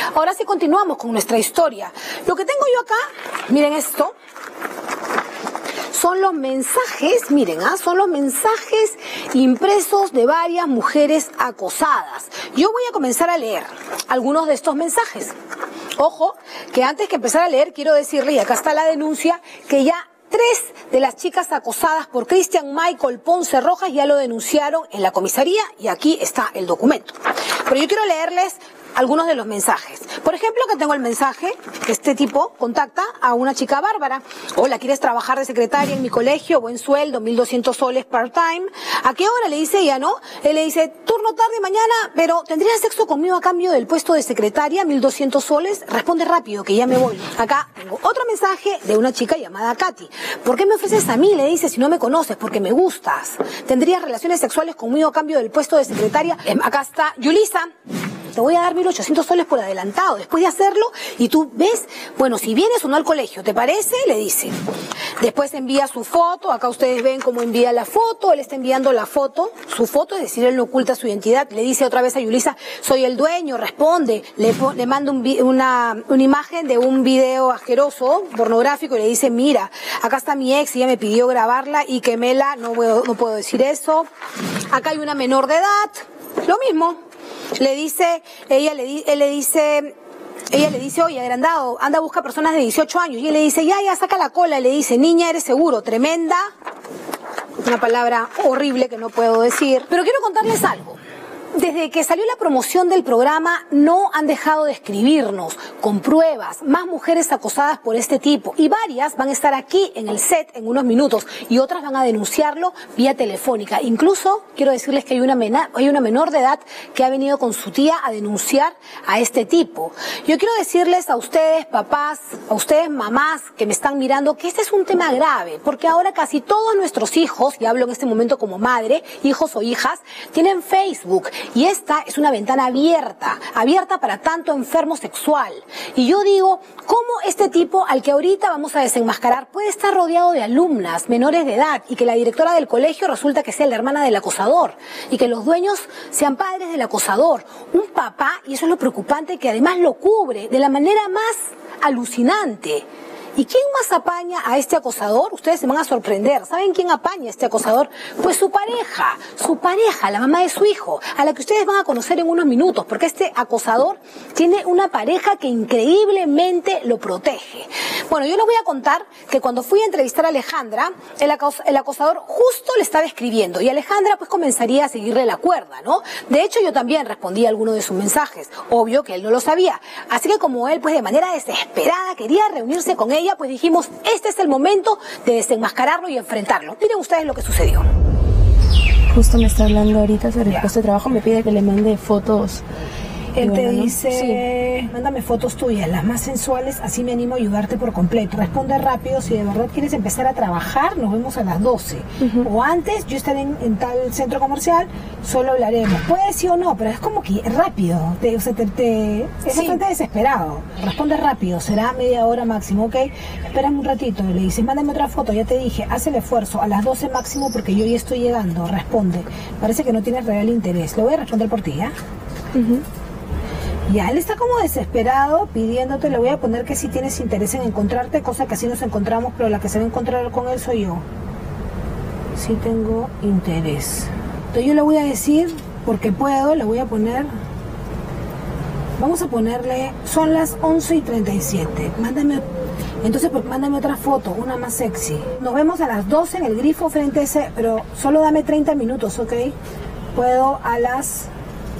Ahora sí continuamos con nuestra historia. Lo que tengo yo acá, miren esto, son los mensajes, miren, son los mensajes impresos de varias mujeres acosadas. Yo voy a comenzar a leer algunos de estos mensajes. Ojo, que antes que empezar a leer, quiero decirles, y acá está la denuncia, que ya 3 de las chicas acosadas por Cristian Michael Ponce Rojas ya lo denunciaron en la comisaría y aquí está el documento. Pero yo quiero leerles algunos de los mensajes. Por ejemplo, que tengo el mensaje, este tipo contacta a una chica Bárbara. Hola, ¿quieres trabajar de secretaria en mi colegio? Buen sueldo, 1.200 soles part-time. ¿A qué hora? Le dice ella, ¿no? Él le dice, turno tarde mañana, pero ¿tendrías sexo conmigo a cambio del puesto de secretaria? 1.200 soles. Responde rápido, que ya me voy. Acá tengo otro mensaje de una chica llamada Katy. ¿Por qué me ofreces a mí? Le dice, si no me conoces, porque me gustas. ¿Tendrías relaciones sexuales conmigo a cambio del puesto de secretaria? Acá está Yulisa. Te voy a dar 1.800 soles por adelantado. Después de hacerlo, y tú ves, bueno, si vienes o no al colegio, ¿te parece? Le dice. Después envía su foto. Acá ustedes ven cómo envía la foto. Él está enviando la foto, su foto, es decir, él no oculta su identidad. Le dice otra vez a Yulisa, soy el dueño, responde. Le manda una imagen de un video asqueroso, pornográfico, y le dice, mira, acá está mi ex, ella me pidió grabarla y queméla, no puedo decir eso. Acá hay una menor de edad, lo mismo. Le dice, ella le dice, oye, agrandado, anda a buscar personas de 18 años. Y él le dice, ya, saca la cola. Y le dice, niña, eres seguro, tremenda. Una palabra horrible que no puedo decir. Pero quiero contarles algo. Desde que salió la promoción del programa, no han dejado de escribirnos con pruebas, más mujeres acosadas por este tipo. Y varias van a estar aquí en el set en unos minutos y otras van a denunciarlo vía telefónica. Incluso quiero decirles que hay una menor de edad que ha venido con su tía a denunciar a este tipo. Yo quiero decirles a ustedes, papás, a ustedes, mamás, que me están mirando, que este es un tema grave, porque ahora casi todos nuestros hijos, y hablo en este momento como madre, hijos o hijas, tienen Facebook. Y esta es una ventana abierta para tanto enfermo sexual. Y yo digo, ¿cómo este tipo al que ahorita vamos a desenmascarar puede estar rodeado de alumnas menores de edad y que la directora del colegio resulta que sea la hermana del acosador y que los dueños sean padres del acosador? Un papá, y eso es lo preocupante, que además lo cubre de la manera más alucinante. ¿Y quién más apaña a este acosador? Ustedes se van a sorprender. ¿Saben quién apaña a este acosador? Pues su pareja, la mamá de su hijo, a la que ustedes van a conocer en unos minutos, porque este acosador tiene una pareja que increíblemente lo protege. Bueno, yo les voy a contar que cuando fui a entrevistar a Alejandra, el acosador justo le estaba escribiendo y Alejandra pues comenzaría a seguirle la cuerda, ¿no? De hecho, yo también respondí a alguno de sus mensajes. Obvio que él no lo sabía. Así que como él pues de manera desesperada quería reunirse con ella, pues dijimos, este es el momento de desenmascararlo y enfrentarlo. Miren ustedes lo que sucedió. Justo me está hablando ahorita sobre el puesto de trabajo, me pide que le mande fotos. Él te dice, sí, mándame fotos tuyas, las más sensuales, así me animo a ayudarte por completo. Responde rápido, si de verdad quieres empezar a trabajar, nos vemos a las 12. O antes, yo estaré en tal centro comercial, solo hablaremos. Puede sí o no, pero es como que rápido, es bastante desesperado. Responde rápido, será media hora máximo, ¿ok? Espérame un ratito, le dices, mándame otra foto, ya te dije, haz el esfuerzo, a las 12 máximo porque yo ya estoy llegando, responde. Parece que no tienes real interés, lo voy a responder por ti, ¿ya? Ya, él está como desesperado pidiéndote, le voy a poner que si tienes interés en encontrarte, cosa que así nos encontramos, pero la que se va a encontrar con él soy yo. Sí tengo interés. Entonces yo le voy a decir, porque puedo, le voy a poner, vamos a ponerle, son las 11:37, mándame otra foto, una más sexy. Nos vemos a las 12 en el grifo frente a ese, pero solo dame 30 minutos, ¿ok? Puedo a las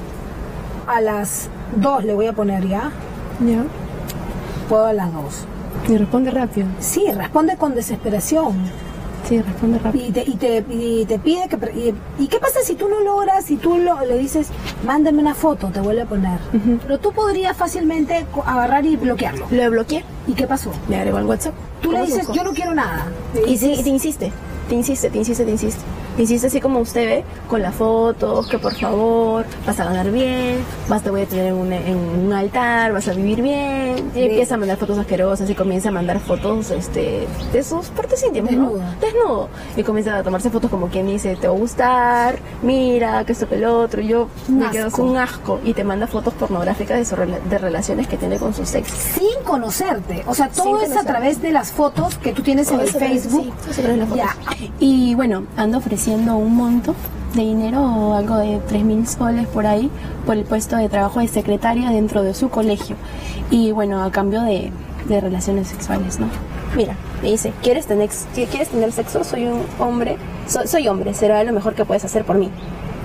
2 le voy a poner, ¿ya? Ya. Puedo a las 2. Y responde rápido. Sí, responde con desesperación. Sí, responde rápido. Y te pide que... ¿Y qué pasa si tú no logras, si tú le dices, mándame una foto, te vuelve a poner? Pero tú podrías fácilmente agarrar y bloquearlo. Lo bloqueé. ¿Y qué pasó? Le agregó al WhatsApp. Tú le dices, yo no quiero nada. Y te insiste. Hiciste así como usted ve, con las fotos, que por favor, vas a ganar bien, te voy a tener en un altar, vas a vivir bien. Y empieza a mandar fotos asquerosas y comienza a mandar fotos de sus partes íntimas, ¿no? Desnudo. Y comienza a tomarse fotos como quien dice, te va a gustar, mira, que esto que el otro. Y yo me quedo un asco. Y te manda fotos pornográficas de relaciones que tiene con sus ex. Sin conocerte. O sea, todo es a través de las fotos que tú tienes en el Facebook. Sí, ya. Y bueno, ando ofreciendo un monto de dinero o algo de 3.000 soles por ahí por el puesto de trabajo de secretaria dentro de su colegio y bueno, a cambio de relaciones sexuales, ¿no? Mira, me dice, ¿quieres tener sexo? Soy un hombre, soy hombre, será lo mejor que puedes hacer por mí.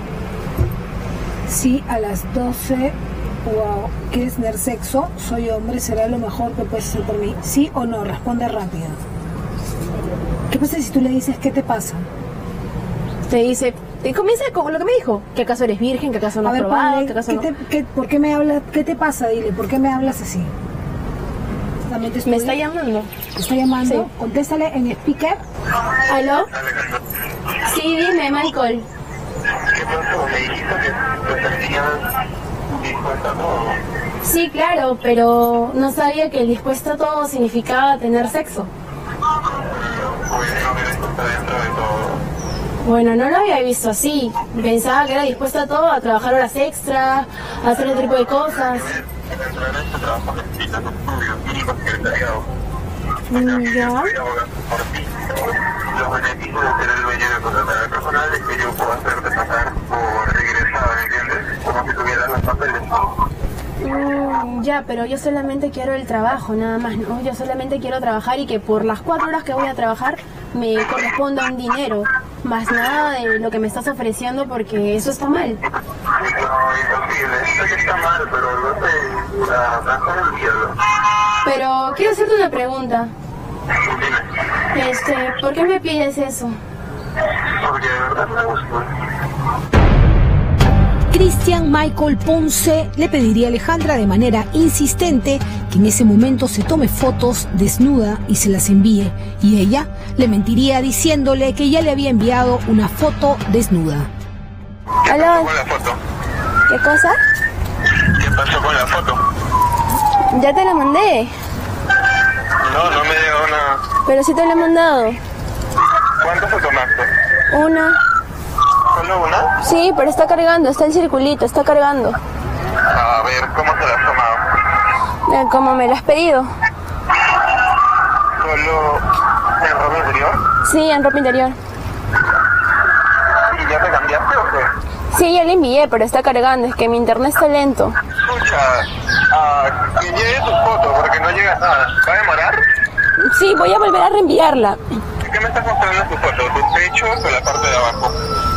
Sí, a las 12, wow, ¿quieres tener sexo? Soy hombre, será lo mejor que puedes hacer por mí. ¿Sí o no? Responde rápido. ¿Qué pasa si tú le dices qué te pasa? Te dice, y comienza con lo que me dijo, que acaso eres virgen, que acaso no has probado, que acaso no... ¿Por qué me hablas? ¿Qué te pasa? Dile, ¿por qué me hablas así? ¿Me está llamando? ¿Te está llamando? Sí. Contéstale en speaker. ¿Aló? Sí, dime, Michael. ¿Qué pasó? Me dijiste que te sentías dispuesta a todo. Sí, claro, pero no sabía que el dispuesto a todo significaba tener sexo. Pues no me dispuesta dentro de todo. Bueno, no lo había visto así. Pensaba que era dispuesto a todo, a trabajar horas extra, a hacer otro tipo de cosas. Entrar en este trabajo necesitas estudios, mínimo secretariado. Ya. Voy a abogar por ti. Los beneficios de ser el dueño de contratar al personal es que yo puedo hacerte pasar por regresada, ¿me entiendes? Como si tuvieras los papeles. Ya, pero yo solamente quiero el trabajo, nada más, ¿no? Yo solamente quiero trabajar y que por las 4 horas que voy a trabajar me corresponda un dinero, más nada de lo que me estás ofreciendo porque eso está mal. No, imposible. Sé que está mal, pero no sé, mejor olvídalo. Pero quiero hacerte una pregunta. Dime. ¿Por qué me pides eso? Porque de verdad me gusta. Cristian Michael Ponce le pediría a Alejandra de manera insistente que en ese momento se tome fotos desnuda y se las envíe, y ella le mentiría diciéndole que ya le había enviado una foto desnuda. ¿Qué ¿Aló? pasó con la foto? ¿Qué cosa? ¿Qué pasó con la foto? Ya te la mandé, No, no me llegó nada. pero sí te la he mandado. ¿Cuántas fotos tomaste? Una. ¿Solo una? Sí, pero está cargando, está el circulito, está cargando. A ver, ¿cómo te la has tomado? ¿Cómo me la has pedido? ¿Solo en ropa interior? Sí, en ropa interior. ¿Y ya te cambiaste o qué? Sí, ya la envié, pero está cargando, es que mi internet está lento. Escucha, que llegue tu foto porque no llega nada. ¿Va a demorar? Sí, voy a volver a reenviarla. ¿Qué me estás mostrando en tu foto? ¿Tu pecho o la parte de abajo?